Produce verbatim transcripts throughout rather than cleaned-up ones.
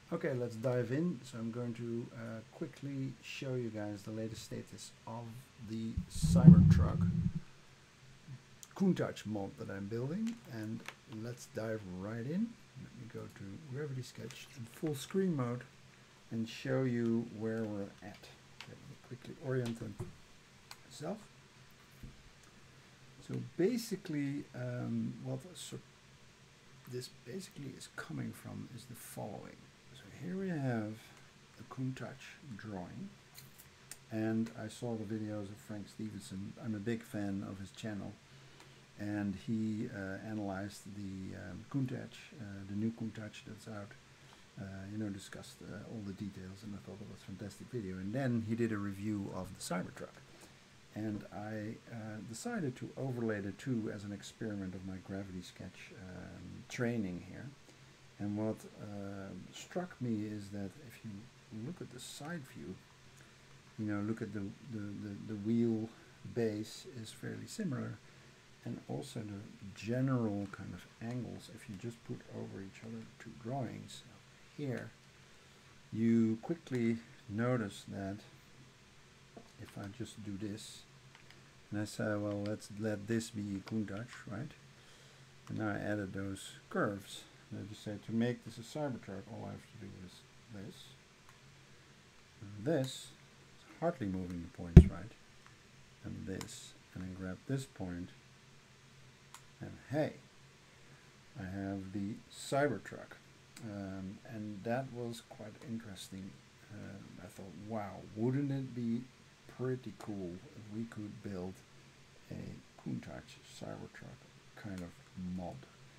Okay, let's dive in. So I'm going to uh, quickly show you guys the latest status of the Cybertruck Countach mod that I'm building, and let's dive right in. Let me go to Gravity Sketch in full screen mode and show you where we're at. Okay, let me quickly orient myself. So basically, um, what so this basically is coming from is the following. So here we have a Countach drawing, and I saw the videos of Frank Stephenson. I'm a big fan of his channel, and he uh, analyzed the um, Countach, uh, the new Countach that's out, uh, you know, discussed uh, all the details, and I thought it was a fantastic video. And then he did a review of the Cybertruck, and I uh, decided to overlay the two as an experiment of my Gravity Sketch um, training here. And what uh, struck me is that if you look at the side view, you know, look at the, the, the, the wheel base is fairly similar, and also the general kind of angles, if you just put over each other two drawings here, you quickly notice that if I just do this, and I say, well, let's let this be Countach, right? And now I added those curves. And I just say, to make this a Cybertruck, all I have to do is this. And this is hardly moving the points, right? And this, and then grab this point, and hey, I have the Cybertruck. Um, and that was quite interesting. Uh, I thought, wow, wouldn't it be pretty cool if we could build a Countach Cybertruck kind of mod.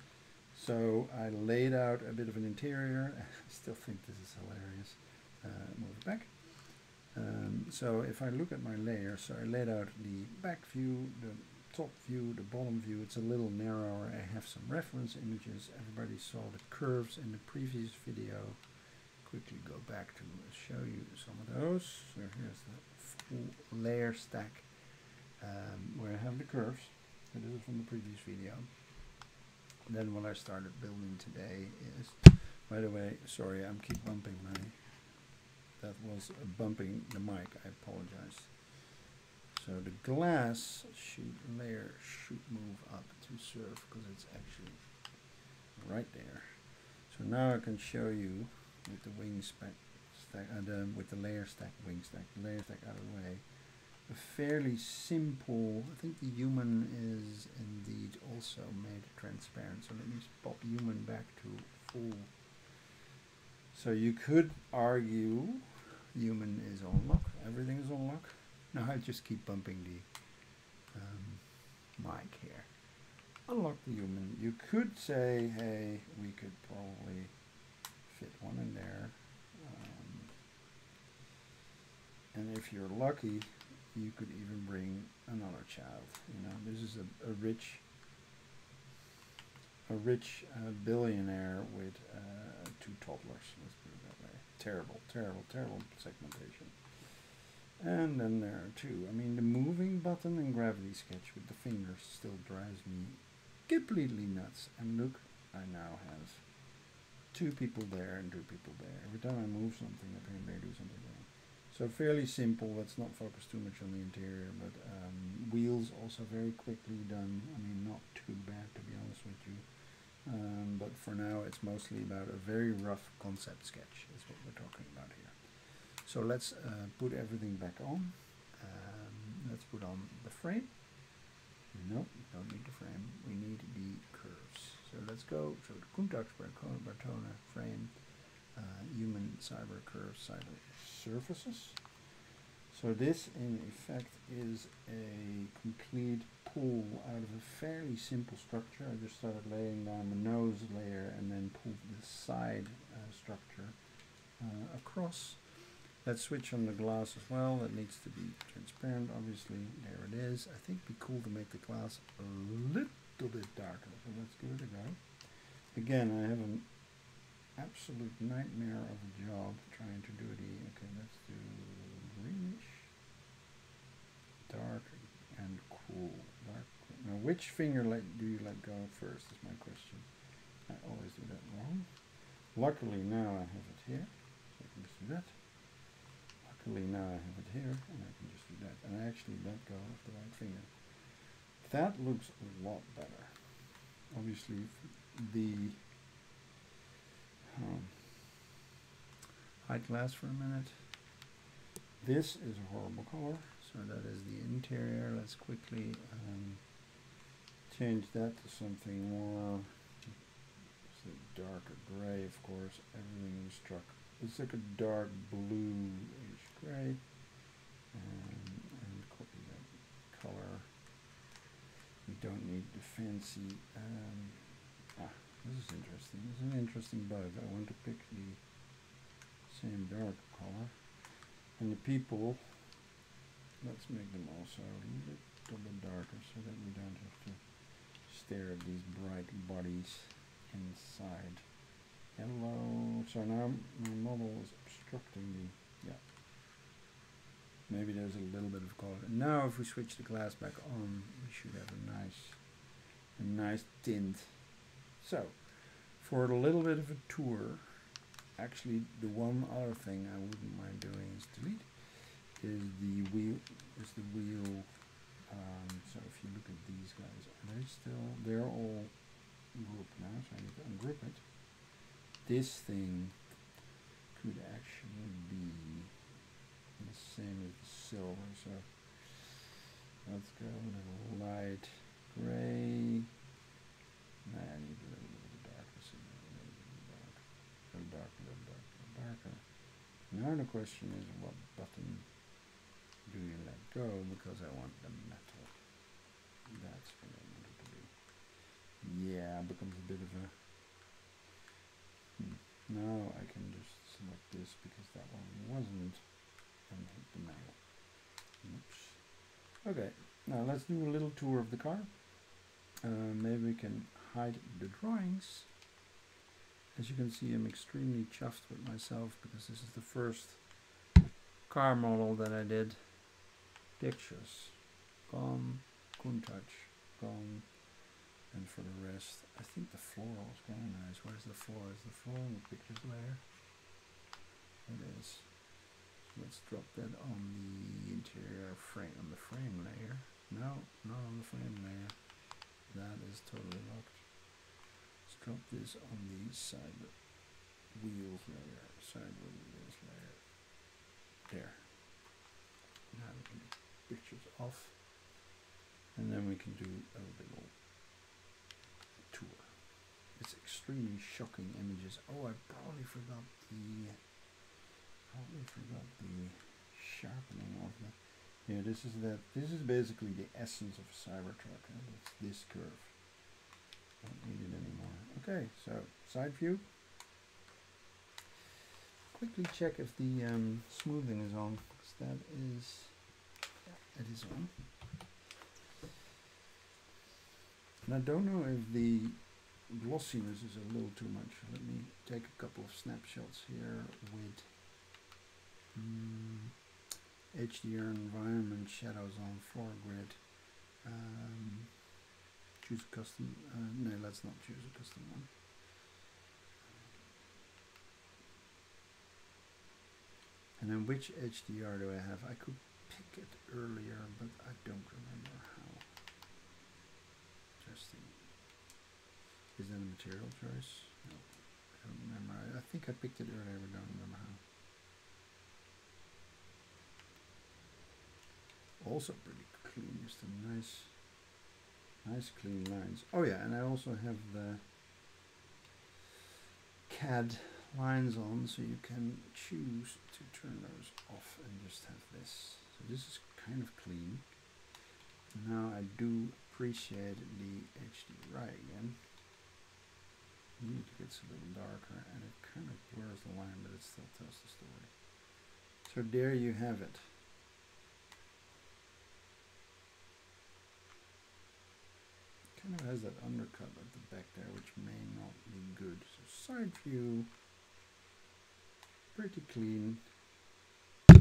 So I laid out a bit of an interior. I still think this is hilarious. Uh, move it back. Um, so if I look at my layer, so I laid out the back view, the top view, the bottom view. It's a little narrower. I have some reference images. Everybody saw the curves in the previous video. Quickly go back to show you some of those. So here's the full layer stack um, where I have the curves. So this is from the previous video. Then what I started building today is, by the way, sorry, I'm keep bumping my, that was uh, bumping the mic, I apologize. So the glass shoot layer should move up to serve because it's actually right there. So now I can show you with the wing spec stack, uh, the, with the layer stack, wing stack, the layer stack out of the way, a fairly simple, I think the human is indeed also made transparent. So let me pop human back to full. So you could argue human is on lock, everything is on lock. Now I just keep bumping the um, mic here. Unlock the human. You could say, hey, we could probably fit one in there. Um, and if you're lucky, you could even bring another child. You know, this is a, a rich, a rich uh, billionaire with uh, two toddlers. Let's put it that way. Terrible, terrible, terrible segmentation. And then there are two. I mean, the moving button in Gravity Sketch with the fingers still drives me completely nuts. And look, I now have two people there and two people there. Every time I move something up here, they do something wrong. So fairly simple. Let's not focus too much on the interior, but um, wheels also very quickly done. I mean, not too bad to be honest with you. Um, but for now, it's mostly about a very rough concept sketch is what we're talking about here. So let's uh, put everything back on. Um, let's put on the frame. Nope, don't need the frame. We need the curves. So let's go. So the Countach Bartona frame, uh, human cyber curves, cyber surfaces. So this in effect is a complete pull out of a fairly simple structure. I just started laying down the nose layer and then pulled the side uh, structure uh, across. Let's switch on the glass as well. That needs to be transparent, obviously. There it is. I think it'd be cool to make the glass a little bit darker. So let's give it a go. Again, I have an absolute nightmare of a job trying to do the, okay, let's do greenish, dark, and cool. Dark. Now, which finger let, do you let go first is my question. I always do that wrong. Luckily now I have it here, so I can just do that. Luckily now I have it here, and I can just do that. And I actually let go of the right finger. That looks a lot better. Obviously, the um, hide glass for a minute. This is a horrible color, so that is the interior. Let's quickly um, change that to something more. It's a darker gray, of course. Everything is struck. It's like a dark bluish gray, and, and copy that color. We don't need the fancy. Um, ah, this is interesting. This is an interesting bug. I want to pick the same dark color, and the people. Let's make them also a little bit darker, so that we don't have to stare at these bright bodies inside. Hello. So now my model is obstructing the. Yeah. Maybe there's a little bit of color. Now if we switch the glass back on, we should have a nice, a nice tint. So, for a little bit of a tour, actually the one other thing I wouldn't mind doing is delete, is the wheel, is the wheel, um, so if you look at these guys, are they still, they're all grouped now, so I need to ungroup it. This thing could actually be the same as the silver, so let's go a little light gray. Nah, I need a little bit of darkness in there, a little bit of dark, a little darker, a little darker, a little darker. Now the question is, what button do you let go? Because I want the metal. That's what I wanted to do. Yeah, it becomes a bit of a. Hmm. Now I can just select this because that one wasn't. And hit the metal. Oops. Okay, now let's do a little tour of the car. Uh, maybe we can hide the drawings. As you can see, I'm extremely chuffed with myself because this is the first car model that I did. Pictures gone, Countach gone, and for the rest, I think the floral is kind of nice. Where's the floor? Is the floor in the pictures layer? It is. Let's drop that on the interior frame, on the frame layer. No, not on the frame layer. That is totally locked. Let's drop this on the side wheels layer, side wheels layer. There. Now we can get pictures off, and then we can do a little tour. It's extremely shocking images. Oh, I probably forgot the. Probably forgot the sharpening of the. Yeah, this is that. This is basically the essence of a Cybertruck. And it's this curve. Don't need it anymore. Okay, so side view. Quickly check if the um, smoothing is on, because that is. Yeah, it is on. And I don't know if the glossiness is a little too much. Let me take a couple of snapshots here with. Mm, H D R environment, shadows on foreground. Um, choose a custom. Uh, no, let's not choose a custom one. And then which H D R do I have? I could pick it earlier, but I don't remember how. Interesting. Is that a material choice? No, I don't remember. I, I think I picked it earlier, but don't remember how. Also pretty clean, just a nice, nice clean lines. Oh yeah, and I also have the C A D lines on, so you can choose to turn those off and just have this. So this is kind of clean. Now I do appreciate the H D R I again. It gets a little darker and it kind of blurs the line, but it still tells the story. So there you have it. Kind of has that undercut at the back there, which may not be good. So side view, pretty clean.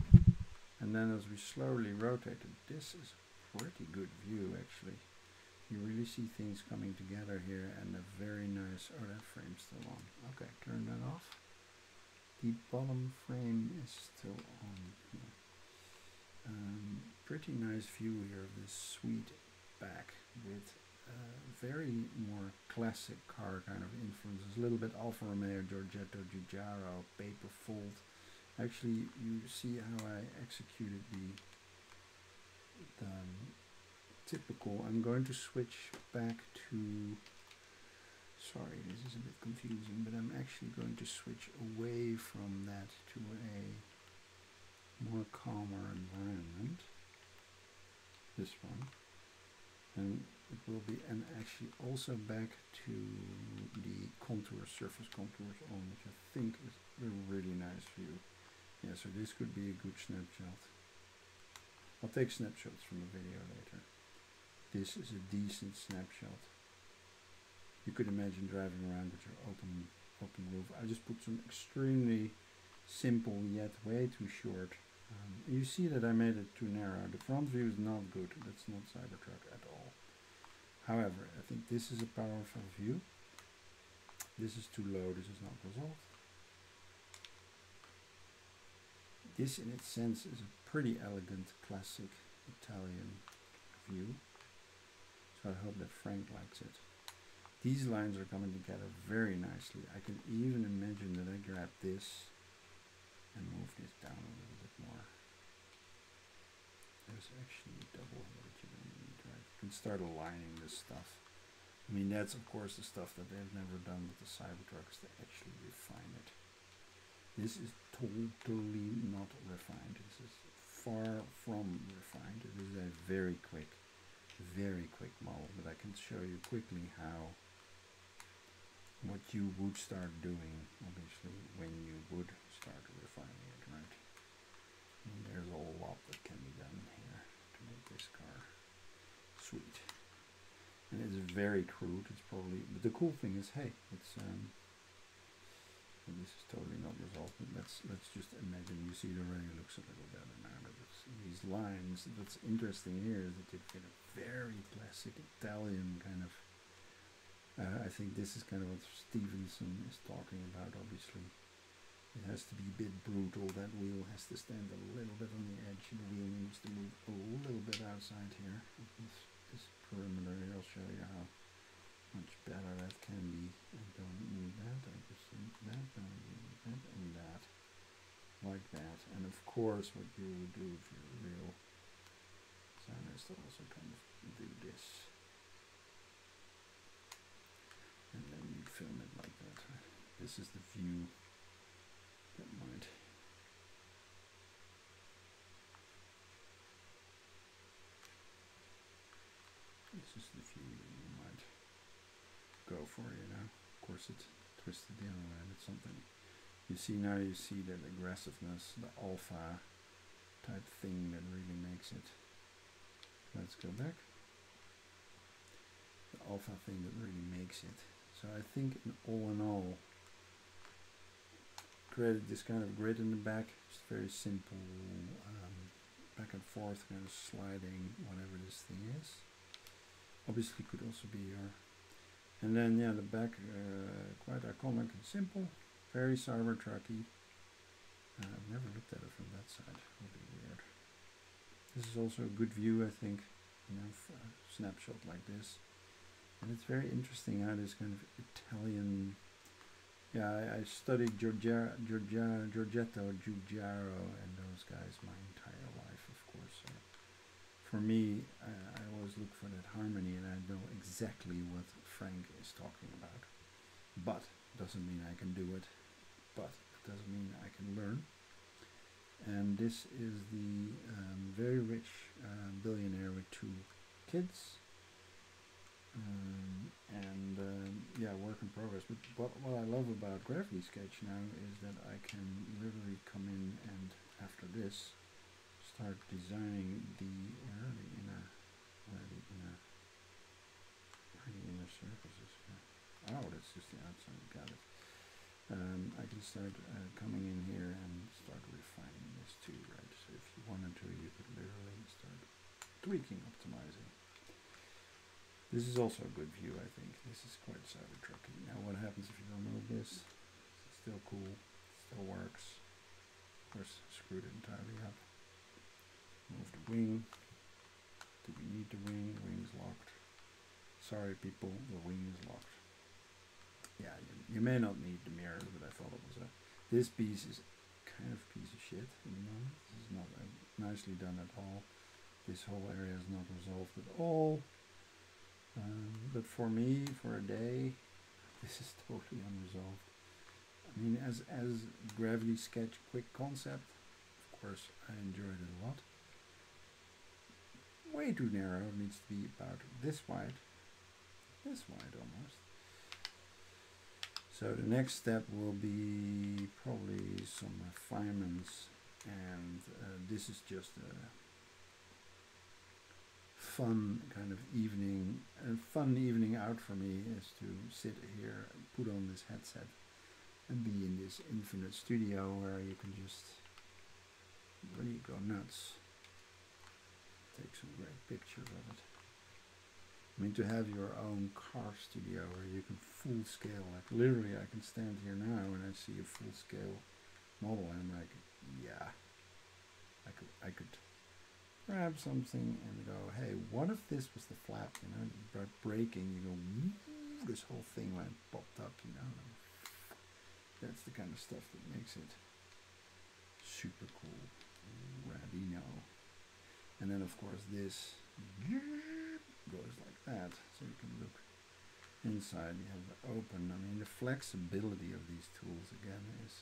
And then as we slowly rotate it, this is a pretty good view actually. You really see things coming together here, and a very nice, oh, that frame's still on. Okay, turn that off. The bottom frame is still on here. Um, pretty nice view here of this sweet back with uh, very more classic car kind of influences. A little bit Alfa Romeo, Giorgetto, Giugiaro, paper fold. Actually, you see how I executed the, the um, typical. I'm going to switch back to, sorry, this is a bit confusing, but I'm actually going to switch away from that to a more calmer environment. This one. And it will be, and actually also back to the contour, surface contours on, which I think is a really nice view. Yeah, so this could be a good snapshot. I'll take snapshots from the video later. This is a decent snapshot. You could imagine driving around with your open open roof. I just put some extremely simple yet way too short. Um, you see that I made it too narrow. The front view is not good. That's not Cybertruck at all. However, I think this is a powerful view. This is too low. This is not resolved. This in its sense is a pretty elegant classic Italian view. So I hope that Frank likes it. These lines are coming together very nicely. I can even imagine that I grab this and move this down a little bit more. There's actually a double here that you don't need, right? You can start aligning this stuff. I mean, that's of course the stuff that they've never done with the Cybertrucks, to actually refine it. This is totally not refined. This is far from refined. It is a very quick, very quick model, but I can show you quickly how what you would start doing, obviously, when you would start refining it, right? And there's a lot that can be done here to make this car sweet. And it's very crude. It's probably, but the cool thing is, hey, it's um. And this is totally not resolved. Let's let's just imagine. You see, it already looks a little better now. That it's these lines. What's interesting here is that you get a very classic Italian kind of. Uh, I think this is kind of what Stephenson is talking about. Obviously, it has to be a bit brutal. That wheel has to stand a little bit on the edge. The wheel needs to move a little bit outside here. This, this perimeter here, I'll show you how much better that can be. I don't need that. I just need that. I need that and that, like that. And of course, what you would do if you're a real designer is to also kind of do this, and then you film it like that. This is the view that might. This is the view that you might go for, you know. Of course, it's twisted the other way. It's something you see now. You see that aggressiveness, the alpha type thing that really makes it. Let's go back. The alpha thing that really makes it. So I think, in all in all, created this kind of grid in the back. It's very simple, um, back and forth, kind of sliding, whatever this thing is. Obviously, could also be your. And then, yeah, the back, uh, quite iconic and simple, very Cybertrucky. Uh, I've never looked at it from that side. It would be weird. This is also a good view, I think, you know, for a snapshot like this. And it's very interesting how this kind of Italian. Yeah, I, I studied Giorgia, Giorgia, Giorgetto, Giugiaro, and those guys my entire life, of course. So for me, I, I always look for that harmony, and I know exactly what Frank is talking about. But doesn't mean I can do it. But it doesn't mean I can learn. And this is the um, very rich uh, billionaire with two kids. Um, and um, yeah, work in progress. But what, what I love about Gravity Sketch now is that I can literally come in and after this start designing the where are the inner where are the inner where are the inner surfaces here? Oh, that's just the outside. Got it. Um, I can start uh, coming in here and start refining this too, right? So if you wanted to, you could literally start tweaking, optimizing. This is also a good view, I think. This is quite Cybertrucky. Now what happens if you remove this? It's still cool, still works. Of course, screwed it entirely up. Move the wing. Do we need the wing? The wing's locked. Sorry people, the wing is locked. Yeah, you, you may not need the mirrors, but I thought it was a... This piece is kind of a piece of shit at the moment. This is not uh, nicely done at all. This whole area is not resolved at all. Um, but for me, for a day, this is totally unresolved. I mean, as as gravity sketch quick concept, of course, I enjoyed it a lot. Way too narrow. It needs to be about this wide, this wide almost. So the next step will be probably some refinements, and uh, this is just a fun kind of evening. A fun evening out for me is to sit here and put on this headset and be in this infinite studio where you can just really go nuts. Take some great pictures of it. I mean, to have your own car studio where you can full scale, like literally I can stand here now and I see a full scale model and I'm like, yeah, I could, I could grab something and go, hey, what if this was the flap, you know, by braking, you go, this whole thing went popped up, you know. That's the kind of stuff that makes it super cool, radino. And then of course this goes like that, so you can look inside. You have the open. I mean, the flexibility of these tools again is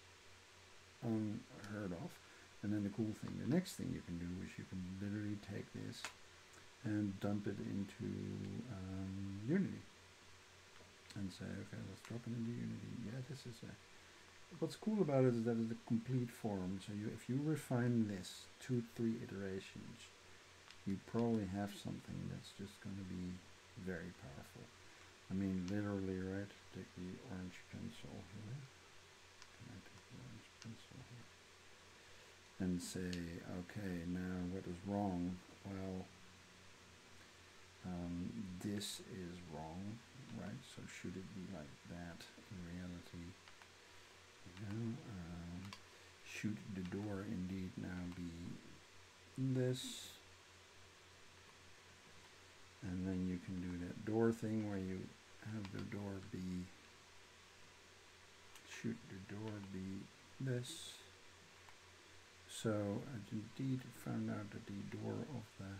unheard of. And then the cool thing, the next thing you can do is you can literally take this and dump it into um, Unity and say, okay, let's drop it into Unity. Yeah, this is a... What's cool about it is that it's a complete form. So you, if you refine this two, three iterations, you probably have something that's just going to be very powerful. I mean, literally, right? Take the orange pencil here. Can I take the orange pencil here? And say, okay, now what is wrong? Well, um, this is wrong, right? So should it be like that in reality? You know, um, should the door indeed now be this? And then you can do that door thing where you have the door be, should the door be this? So I indeed found out that the door of the,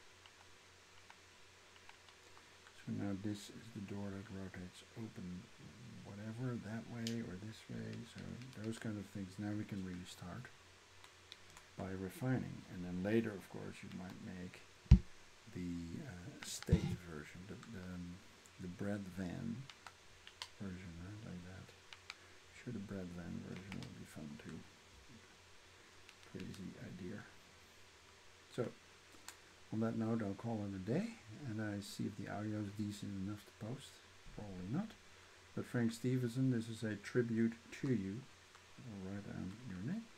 so now this is the door that rotates open, whatever, that way or this way. So those kind of things, now we can really start by refining. And then later, of course, you might make the uh, state version, the, the, um, the bread van version, right, like that. Sure, the bread van version will be fun too. Crazy idea. So, on that note, I'll call it a day, and I see if the audio is decent enough to post. Probably not. But Frank Stephenson, this is a tribute to you. I'll write down your name.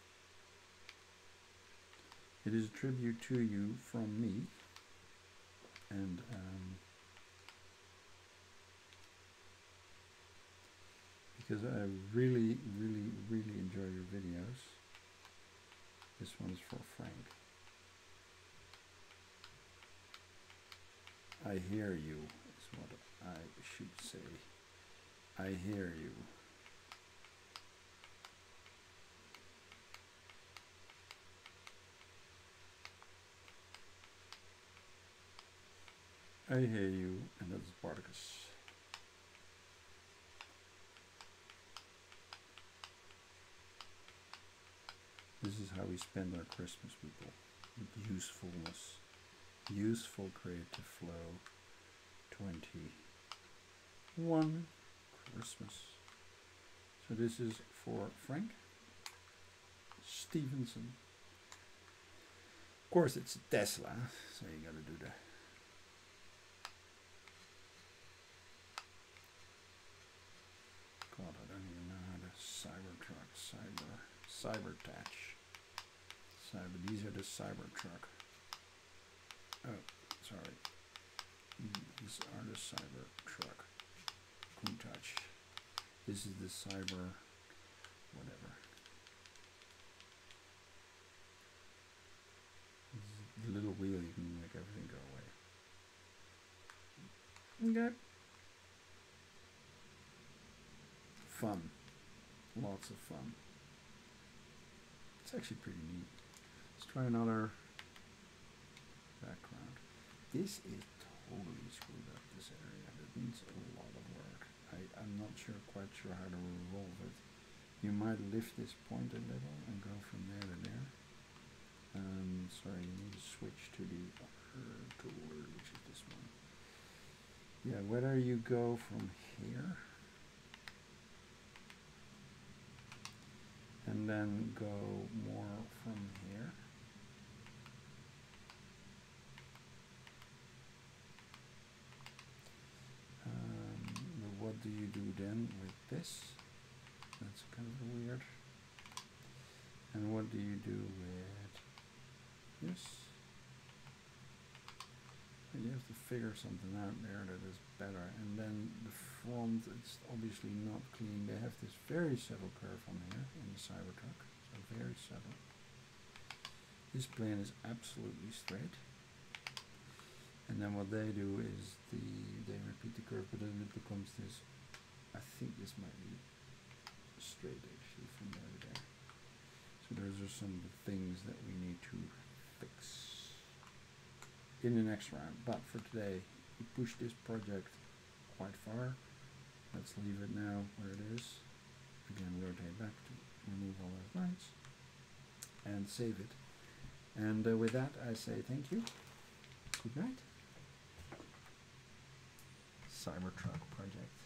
It is a tribute to you from me. And um, because I really, really, really enjoy your videos. This one's for Frank. I hear you is what I should say. I hear you. I hear you, and that's Spartacus. This is how we spend our Christmas, people. With usefulness. Useful creative flow. twenty-one Christmas. So this is for Frank Stephenson. Of course it's a Tesla, so you gotta do the God, I don't even know how to Cybertruck, Cyber, Cybertach. Cyber, these are the Cybertruck. Oh, sorry. These are the Cybertruck Countach. This is the Cyber whatever. This is the little wheel, you can make everything go away. Okay. Fun. Lots of fun. It's actually pretty neat. Let's try another background. This is totally screwed up, this area. That needs a lot of work. I, I'm not sure, quite sure how to revolve it. You might lift this point a little and go from there to there. Um, sorry, you need to switch to the other tool, which is this one. Yeah, whether you go from here and then go more from here. Um, but what do you do then with this? That's kind of weird. And what do you do with this? And you have to figure something out there that is better. And then the front, it's obviously not clean. They have this very subtle curve on here in the Cybertruck. So very subtle. This plane is absolutely straight. And then what they do is the they repeat the curve, but then it becomes this. I think this might be straight actually from there to there. So those are some of the things that we need to fix in the next round. But for today, we pushed this project quite far. Let's leave it now where it is. Again, rotate back to remove all those lines and save it. And uh, with that, I say thank you. Good night. Cybertruck project.